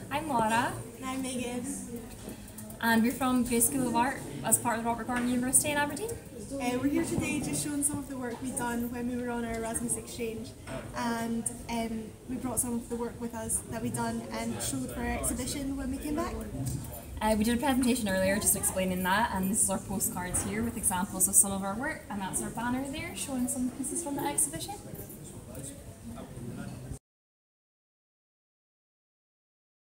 I'm Laura, And I'm Megan. and we're from Grace School of Art as part of the Robert Gordon University in Aberdeen. We're here today just showing some of the work we've done when we were on our Erasmus exchange, and we brought some of the work with us that we done and showed for our exhibition when we came back. We did a presentation earlier just explaining that, and this is our postcards here with examples of some of our work, and that's our banner there showing some pieces from the exhibition.